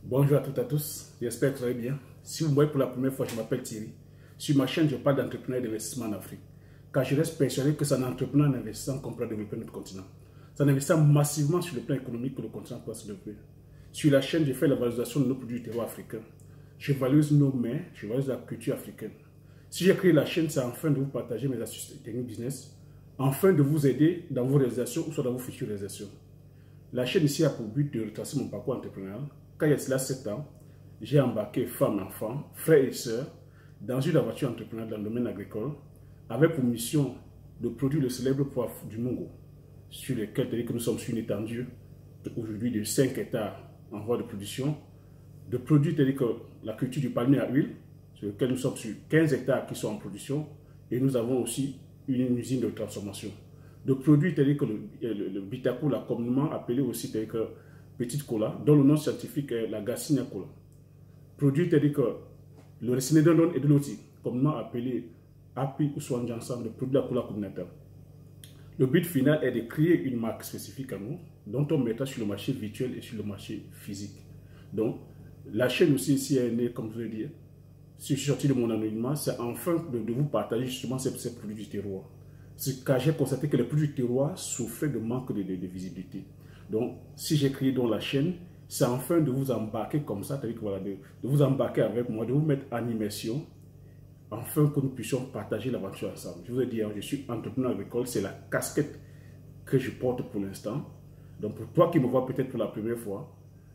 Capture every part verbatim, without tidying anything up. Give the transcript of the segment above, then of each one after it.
Bonjour à toutes et à tous, j'espère que vous allez bien. Si vous me voyez pour la première fois, je m'appelle Thierry. Sur ma chaîne, je parle d'entrepreneuriat et d'investissement en Afrique. Car je reste persuadé que c'est en entreprenant et en investissant qu'on pourra développer notre continent. C'est en investissant massivement sur le plan économique que le continent pourra se développer. Sur la chaîne, je fais la valorisation de nos produits terroirs africains. Je valorise nos mets, je valorise la culture africaine. Si j'ai créé la chaîne, c'est afin de vous partager mes astuces techniques business, afin de vous aider dans vos réalisations ou soit dans vos futures réalisations. La chaîne ici a pour but de retracer mon parcours entrepreneurial. Quand il y a cela sept ans, j'ai embarqué femmes, enfants, frères et sœurs dans une aventure entrepreneuriale dans le domaine agricole avec pour mission de produire le célèbre poivre du Mungo, sur lequel que nous sommes sur une étendue aujourd'hui de cinq hectares en voie de production, de produire que la culture du palmier à huile, sur lequel nous sommes sur quinze hectares qui sont en production, et nous avons aussi une usine de transformation. De produits tels que le, le, le Bitacola, communément appelé aussi tel que Petite Cola, dont le nom scientifique est la Garcinia Cola. Produits tels que le Recinodendron et de l'Oti, communément appelé Api ou Swanjansan, le produit de la Cola communautaire. Le but final est de créer une marque spécifique à nous, dont on mettra sur le marché virtuel et sur le marché physique. Donc, la chaîne aussi ici est née, comme je l'ai dit, si je suis sorti de mon anonymat, c'est enfin de, de vous partager justement ces, ces produits du terroir. C'est car j'ai constaté que les produits du terroir souffraient de manque de, de, de visibilité. Donc, si j'ai créé dans la chaîne, c'est enfin de vous embarquer comme ça, c'est-à-dire que voilà, de, de vous embarquer avec moi, de vous mettre en immersion, afin que nous puissions partager l'aventure ensemble. Je vous ai dit, je suis entrepreneur agricole, c'est la casquette que je porte pour l'instant. Donc, pour toi qui me vois peut-être pour la première fois,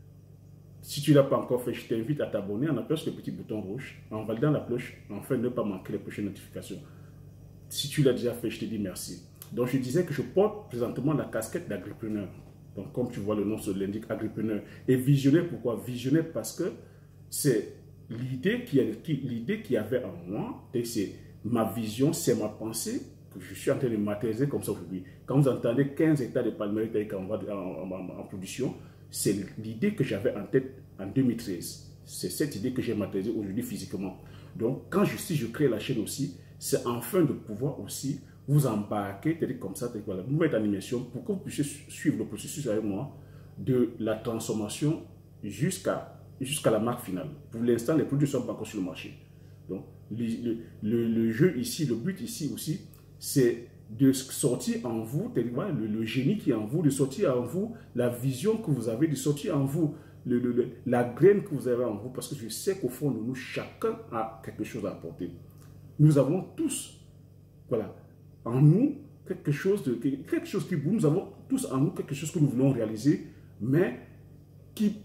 si tu ne l'as pas encore fait, je t'invite à t'abonner en appuyant sur le petit bouton rouge, en validant la cloche, afin de ne pas manquer les prochaines notifications. Si tu l'as déjà fait, je te dis merci. Donc, je disais que je porte présentement la casquette d'agripreneur. Donc, comme tu vois, le nom se l'indique, agripreneur. Et visionnaire, pourquoi? Visionnaire parce que c'est l'idée qui, qui, l'idée qu'il y avait en moi, c'est ma vision, c'est ma pensée que je suis en train de matérialiser comme ça aujourd'hui. Quand vous entendez quinze hectares de palmiers en, en, en, en production, c'est l'idée que j'avais en tête en deux mille treize. C'est cette idée que j'ai matérialisée aujourd'hui physiquement. Donc, quand je, si je crée la chaîne aussi, c'est enfin de pouvoir aussi vous embarquer, comme ça, voilà, vous mettre en immersion pour que vous puissiez suivre le processus avec moi de la transformation jusqu'à jusqu'à la marque finale. Pour l'instant, les produits ne sont pas encore sur le marché. Donc, le, le, le, le jeu ici, le but ici aussi, c'est de sortir en vous, voilà, le, le génie qui est en vous, de sortir en vous la vision que vous avez, de sortir en vous le, le, le, la graine que vous avez en vous, parce que je sais qu'au fond de nous, chacun a quelque chose à apporter. Nous avons tous, voilà, en nous quelque chose, de, quelque chose qui, nous avons tous en nous quelque chose que nous voulons réaliser, mais qui,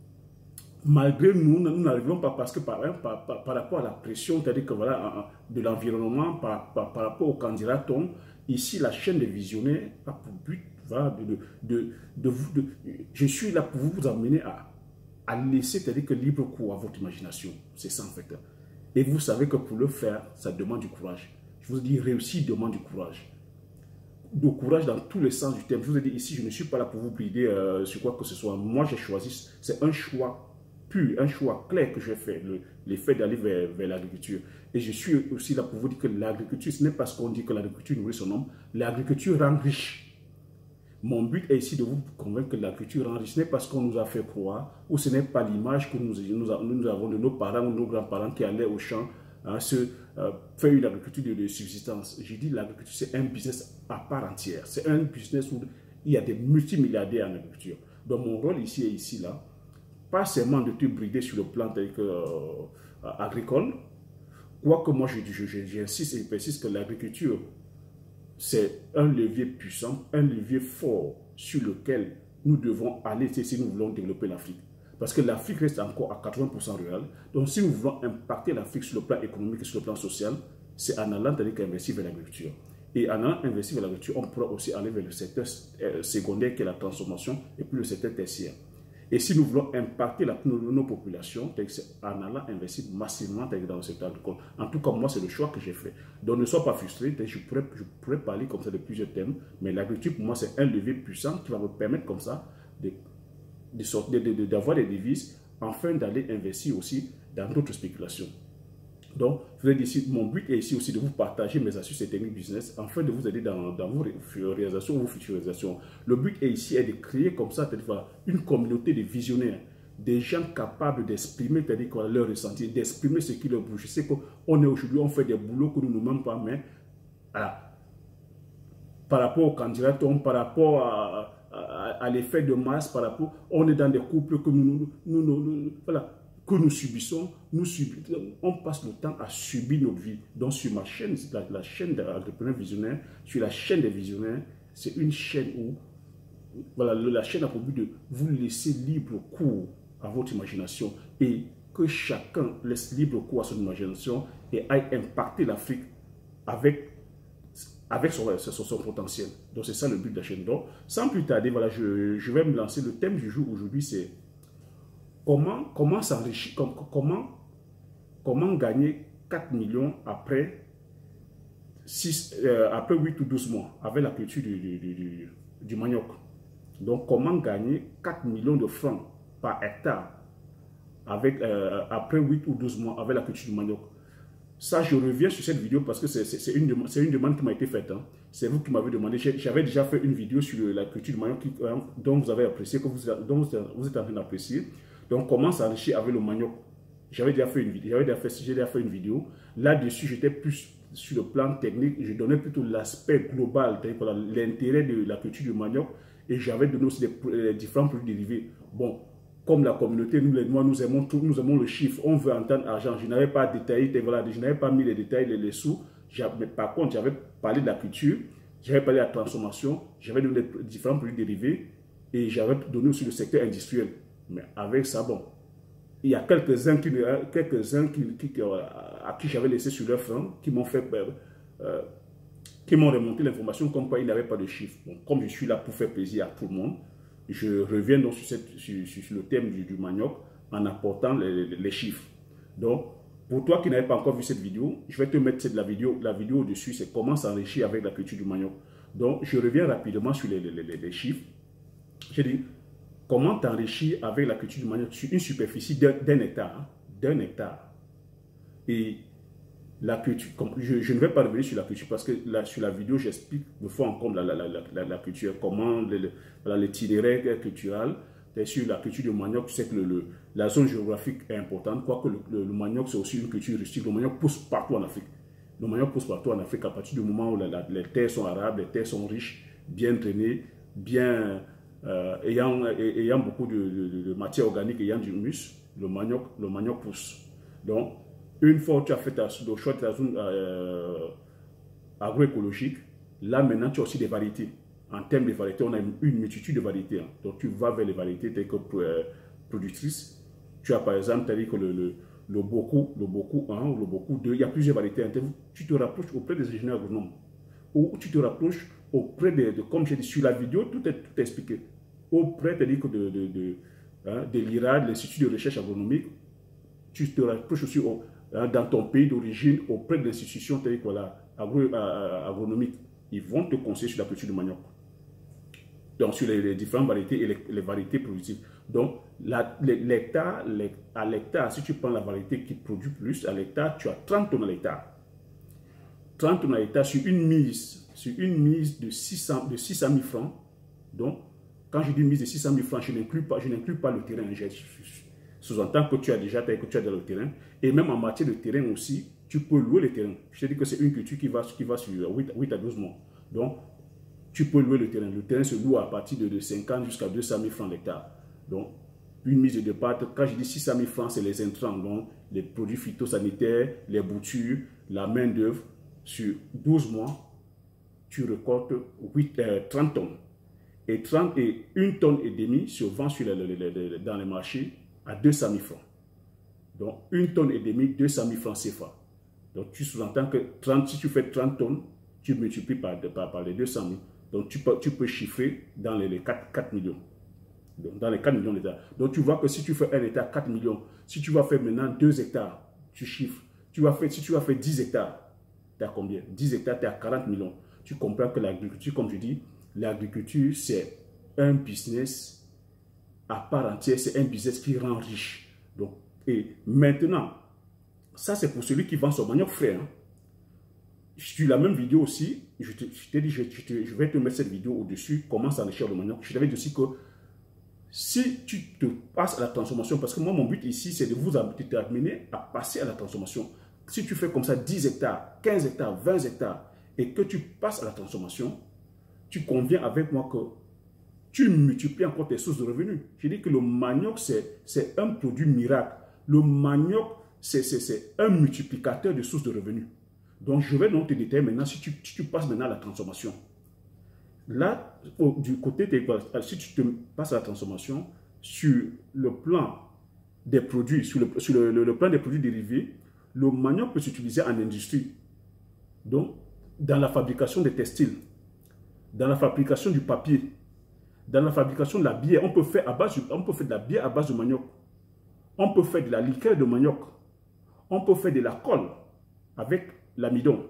malgré nous, nous n'arrivons pas parce que par, par, par, par rapport à la pression, c'est-à-dire que voilà, de l'environnement, par, par, par rapport au candidat, ici la chaîne des visionnaires a pour but, voilà, de, de, de, de, de, de, je suis là pour vous amener à, à laisser, c'est-à-dire que libre cours à votre imagination. C'est ça en fait. Et vous savez que pour le faire, ça demande du courage. Je vous dis, réussir demande du courage. Du courage dans tous les sens du terme. Je vous ai dit ici, je ne suis pas là pour vous brider euh, sur quoi que ce soit. Moi, j'ai choisi, c'est un choix pur, un choix clair que j'ai fait, le, le fait d'aller vers, vers l'agriculture. Et je suis aussi là pour vous dire que l'agriculture, ce n'est pas ce qu'on dit que l'agriculture nourrit son homme. L'agriculture rend riche. Mon but est ici de vous convaincre que l'agriculture rend riche. Ce n'est pas ce qu'on nous a fait croire, ou ce n'est pas l'image que nous, nous, nous avons de nos parents ou de nos grands-parents qui allaient au champ à se euh, faire une agriculture de, de subsistance. J'ai dit l'agriculture, c'est un business à part entière. C'est un business où il y a des multimilliardaires en agriculture. Donc mon rôle ici et ici, là, pas seulement de te brider sur le plan tel que, euh, agricole, quoique moi j'insiste et je persiste que l'agriculture, c'est un levier puissant, un levier fort sur lequel nous devons aller si nous voulons développer l'Afrique. Parce que l'Afrique reste encore à quatre-vingts pour cent rurale. Donc, si nous voulons impacter l'Afrique sur le plan économique et sur le plan social, c'est en allant investir vers l'agriculture. Et en allant investir vers l'agriculture, on pourra aussi aller vers le secteur secondaire qui est la transformation et puis le secteur tertiaire. Et si nous voulons impacter la, nos, nos populations, c'est en allant investir massivement dans le secteur agricole. En tout cas, moi, c'est le choix que j'ai fait. Donc, ne sois pas frustré. Je pourrais, je pourrais parler comme ça de plusieurs thèmes, mais l'agriculture, pour moi, c'est un levier puissant qui va me permettre comme ça de d'avoir des devises afin d'aller investir aussi dans d'autres spéculations. Donc, je vais dire, mon but est ici aussi de vous partager mes astuces et techniques business afin de vous aider dans, dans vos réalisations ou vos futures réalisations. Le but est ici est de créer comme ça une communauté de visionnaires des gens capables d'exprimer, c'est-à-dire leur ressenti, d'exprimer ce qui leur bouge. Je sais qu'on est aujourd'hui, on fait des boulots que nous ne même pas, mais voilà, par rapport aux candidats, par rapport à, à, à l'effet de masse, par rapport, on est dans des couples que nous, nous, nous, nous voilà, que nous subissons, nous subissons, on passe le temps à subir notre vie. Donc sur ma chaîne, la, la chaîne d'entrepreneurs visionnaires, sur la chaîne des visionnaires, c'est une chaîne où, voilà, la chaîne a pour but de vous laisser libre cours à votre imagination et que chacun laisse libre cours à son imagination et aille impacter l'Afrique avec, avec son, son, son potentiel. Donc c'est ça le but de la chaîne. Donc sans plus tarder, voilà, je, je vais me lancer. Le thème du jour aujourd'hui, c'est comment, comment s'enrichir, comment, comment gagner quatre millions après, six, euh, après huit ou douze mois avec la culture du, du, du, du, du manioc. Donc comment gagner quatre millions de francs par hectare avec, euh, après huit ou douze mois avec la culture du manioc. Ça, je reviens sur cette vidéo parce que c'est une, une demande qui m'a été faite. Hein. C'est vous qui m'avez demandé. J'avais déjà fait une vidéo sur la culture du manioc qui, hein, dont vous avez apprécié, que vous, dont vous êtes en train d'apprécier. Donc, comment s'enrichir avec le manioc. J'avais déjà fait une vidéo. J'avais déjà, déjà fait une vidéo. Là-dessus, j'étais plus sur le plan technique. Je donnais plutôt l'aspect global, l'intérêt de la culture du manioc. Et j'avais donné aussi des, des différents produits dérivés. Bon, comme la communauté, nous les Noirs, nous aimons tout, nous aimons le chiffre, on veut entendre argent. Je n'avais pas détaillé, voilà, je n'avais pas mis les détails, les, les sous. Mais par contre, j'avais parlé de la culture, j'avais parlé de la transformation, j'avais donné des différents produits dérivés et j'avais donné aussi le secteur industriel. Mais avec ça, bon, il y a quelques-uns qui, quelques-uns qui, qui, à qui j'avais laissé sur leur frein, qui m'ont fait, euh, qui m'ont remonté l'information comme quoi il n'y avait pas de chiffre. Bon, comme je suis là pour faire plaisir à tout le monde, je reviens donc sur, cette, sur, sur le thème du, du manioc en apportant les, les, les chiffres. Donc, pour toi qui n'avais pas encore vu cette vidéo, je vais te mettre cette, la vidéo, la vidéo au-dessus, c'est comment s'enrichir avec la culture du manioc. Donc, je reviens rapidement sur les, les, les, les chiffres. J'ai dit, comment t'enrichir avec la culture du manioc sur une superficie d'un hectare, hein, d'un hectare. Et la culture, je, je ne vais pas revenir sur la culture parce que là, sur la vidéo, j'explique de fois en comble la, la, la, la, la culture, comment l'itinéraire culturel. Et sur la culture du manioc, tu sais que le, le, la zone géographique est importante, quoique le, le, le manioc, c'est aussi une culture rustique. Le manioc pousse partout en Afrique. Le manioc pousse partout en Afrique à partir du moment où la, la, les terres sont arables, les terres sont riches, bien drainées, bien, euh, ayant, ayant beaucoup de, de, de matière organique, ayant du humus, le manioc, le manioc pousse. Donc, une fois que tu as fait ta, le choix de ta zone euh, agroécologique, là maintenant tu as aussi des variétés. En termes de variétés, on a une, une multitude de variétés. Hein. Donc tu vas vers les variétés telles que euh, productrices. Tu as par exemple, tu as dit que le, le, le Boku, le Boku un ou le Boku deux, il y a plusieurs variétés. Tu te rapproches auprès des ingénieurs agronomes. Ou tu te rapproches auprès de, de comme j'ai dit sur la vidéo, tout est, tout est expliqué. Auprès de, de, de, de, hein, de l'I R A D, l'Institut de recherche agronomique, tu te rapproches aussi au, dans ton pays d'origine, auprès de l'institution telle que voilà, agro, euh, agronomique, ils vont te conseiller sur la culture du manioc. Donc, sur les, les différentes variétés et les, les variétés productives. Donc, l'hectare, à l'hectare, si tu prends la variété qui produit plus, à l'hectare, tu as trente tonnes à l'hectare. trente tonnes à l'hectare sur une mise, sur une mise de six cent mille francs. Donc, quand je dis mise de six cent mille francs, je n'inclus pas, je n'inclus pas le terrain. Sous-entend que tu as déjà que tu as dans le terrain. Et même en matière de terrain aussi, tu peux louer le terrain. Je te dis que c'est une culture qui va, qui va sur huit à douze mois. Donc, tu peux louer le terrain. Le terrain se loue à partir de, de cinquante jusqu'à deux cent mille francs l'hectare. Donc, une mise de départ, quand je dis six cent mille francs, c'est les intrants, donc les produits phytosanitaires, les boutures, la main-d'œuvre. Sur douze mois, tu récoltes huit, euh, trente tonnes. Et, trente, et une tonne et demie se vend sur les, les, les, les, dans les marchés à deux cent mille francs. Donc, une tonne et demie, deux cent mille francs C F A. Donc, tu sous-entends que trente, si tu fais trente tonnes, tu multiplies par, par, par les deux cent mille. Donc, tu peux, tu peux chiffrer dans les, les quatre, quatre millions. Donc, dans les quatre millions d'hectares. Donc, tu vois que si tu fais un hectare, quatre millions. Si tu vas faire maintenant deux hectares, tu chiffres. Tu vas faire, si tu vas faire dix hectares, tu as combien? dix hectares, tu as quarante millions. Tu comprends que l'agriculture, comme je dis, l'agriculture, c'est un business à part entière, c'est un business qui rend riche. Donc, et maintenant, ça c'est pour celui qui vend son manioc frais. Hein. Sur la même vidéo aussi, je t'ai dit, je, je, je vais te mettre cette vidéo au-dessus, comment s'enrichir le manioc. Je t'avais dit aussi que Si tu te passes à la transformation, parce que moi, mon but ici, c'est de vous amener à passer à la transformation. Si tu fais comme ça dix hectares, quinze hectares, vingt hectares, et que tu passes à la transformation, tu conviens avec moi que tu multiplies encore tes sources de revenus. Je dis que le manioc, c'est un produit miracle. Le manioc, c'est un multiplicateur de sources de revenus. Donc, je vais donc te détailler maintenant si tu, si tu passes maintenant à la transformation. Là, au, du côté, des, si tu te passes à la transformation, sur le plan des produits, sur le, sur le, le, le plan des produits dérivés, le manioc peut s'utiliser en industrie. Donc, dans la fabrication des textiles, dans la fabrication du papier, dans la fabrication de la bière, on peut faire, à base, on peut faire de la bière à base de manioc. On peut faire de la liqueur de manioc. On peut faire de la colle avec l'amidon.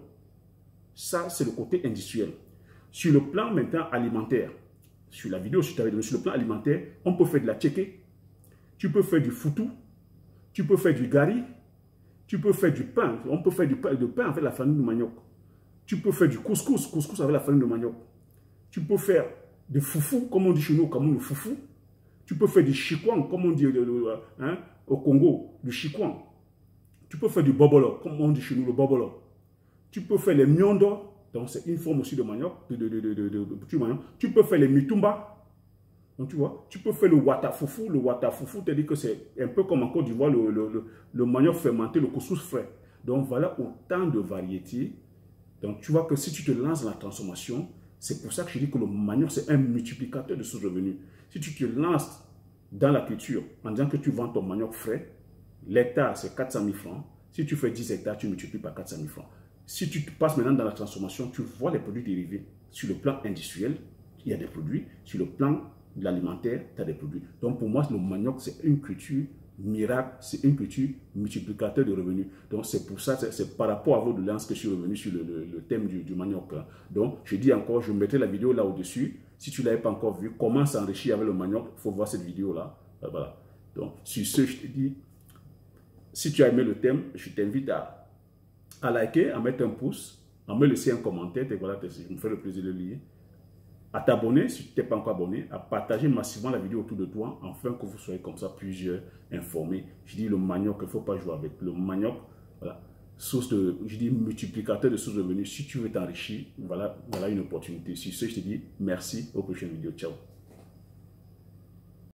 Ça, c'est le côté industriel. Sur le plan maintenant alimentaire, sur la vidéo, je t'avais donné, sur le plan alimentaire, on peut faire de la tchéké, tu peux faire du foutou, tu peux faire du gari, tu peux faire du pain, on peut faire du pain, de pain avec la farine de manioc. Tu peux faire du couscous, couscous avec la farine de manioc. Tu peux faire du foufou, comme on dit chez nous au Cameroun, le foufou. Tu peux faire du chikwang, comme on dit hein, au Congo, du chikwang. Tu peux faire du bobolo, comme on dit chez nous, le bobolo. Tu peux faire les miondo, donc c'est une forme aussi de manioc, de, de, de, de, de, de, de manioc. Tu peux faire les mitumba. Donc tu vois, tu peux faire le watafoufou. Le watafoufou, c'est-à-dire que c'est un peu comme en Côte d'Ivoire, le, le, le, le manioc fermenté, le couscous frais. Donc voilà autant de variétés. Donc tu vois que si tu te lances dans la transformation, c'est pour ça que je dis que le manioc, c'est un multiplicateur de sources de revenus. Si tu te lances dans la culture en disant que tu vends ton manioc frais, l'hectare, c'est quatre cent mille francs. Si tu fais dix hectares, tu multiplies par quatre cent mille francs. Si tu te passes maintenant dans la transformation, tu vois les produits dérivés. Sur le plan industriel, il y a des produits. Sur le plan de l'alimentaire, tu as des produits. Donc pour moi, le manioc, c'est une culture miracle, c'est une culture multiplicateur de revenus. Donc c'est pour ça, c'est par rapport à vos doléances que je suis revenu sur le, le, le thème du, du manioc. Donc je dis encore, je mettrai la vidéo là au-dessus. Si tu ne l'avais pas encore vu, comment s'enrichir avec le manioc, il faut voir cette vidéo-là. Voilà. Donc sur ce, je te dis, si tu as aimé le thème, je t'invite à à liker, à mettre un pouce, à me laisser un commentaire, et voilà, je me fais le plaisir de lire, à t'abonner si tu n'es pas encore abonné, à partager massivement la vidéo autour de toi, afin que vous soyez comme ça plusieurs informés. Je dis le manioc, il ne faut pas jouer avec. Le manioc, voilà, source de, je dis multiplicateur de sources de revenus. Si tu veux t'enrichir, voilà, voilà une opportunité. Sur ce, je te dis merci, aux prochaines vidéos. Ciao.